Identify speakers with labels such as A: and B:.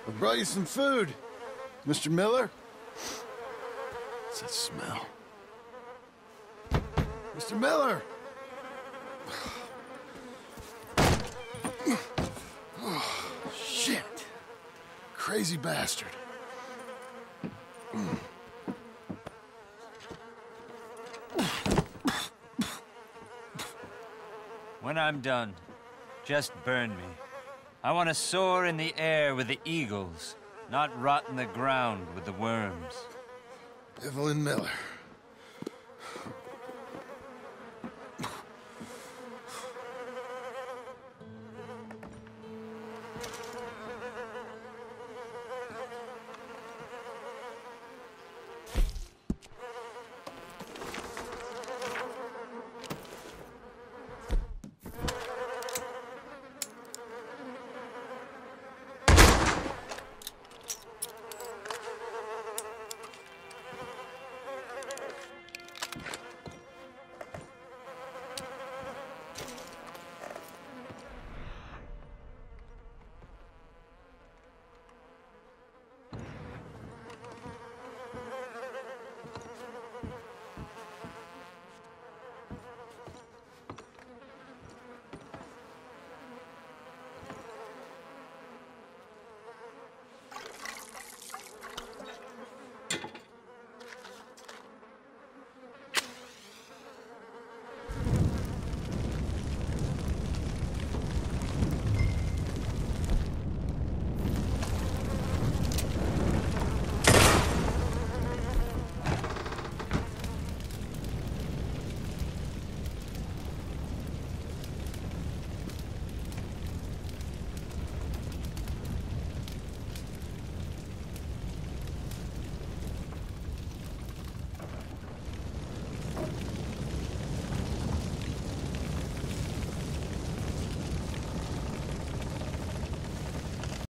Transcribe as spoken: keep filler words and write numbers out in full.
A: I brought you some food, Mister Miller. What's that smell? Mister Miller! Oh, shit. Crazy bastard.
B: When I'm done, just burn me. I want to soar in the air with the eagles, not rot in the ground with the worms.
A: Evelyn Miller.